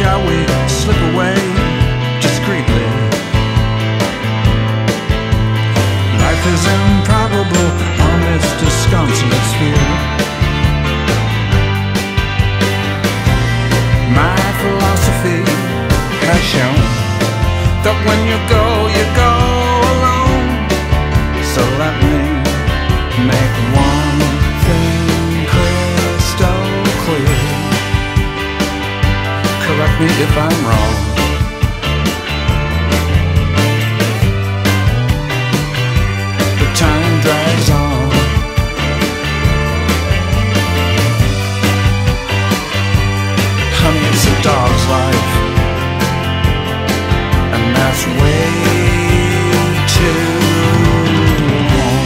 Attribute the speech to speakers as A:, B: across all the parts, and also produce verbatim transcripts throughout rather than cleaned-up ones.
A: shall we slip away discreetly? Life is improbable on this disconsolate sphere. My philosophy has shown that when you go, you go alone. So let me make one thing crystal clear. Correct me if I'm wrong. The time drags on. Honey, it's a dog's life, and that's way too long.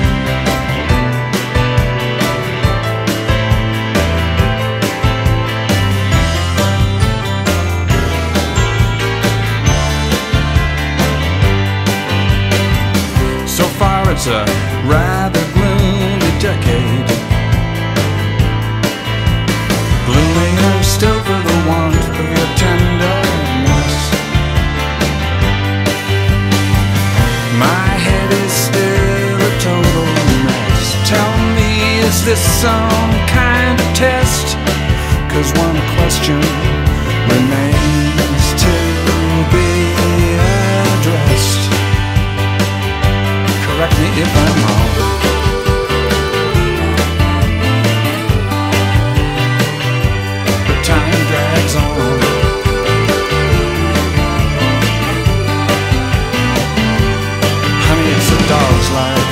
A: So far it's a rather gloomy decade, gloomier still for the want of your tenderness. My head is still a total mess. Tell me, is this some kind of test? 'Cause one question remains to be addressed. Correct me if I'm wrong. But time drags on. Honey, it's a dog's life,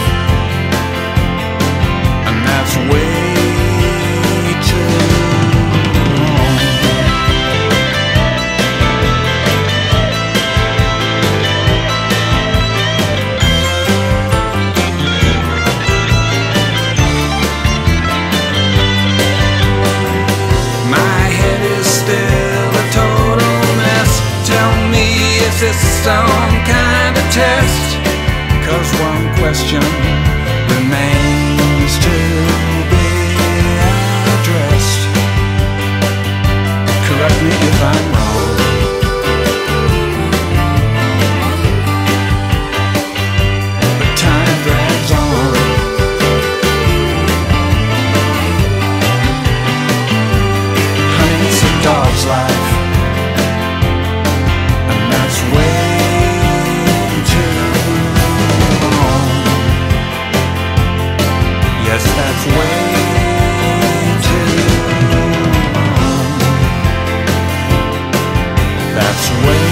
A: and that's way too long. My head is still a total mess. Tell me, is this some kind of test? 'Cause one question remains to be addressed. Correct me if I'm wrong. But time drags on. Honey, it's a dog's life, and that's way too long. Yes, that's way too long. That's way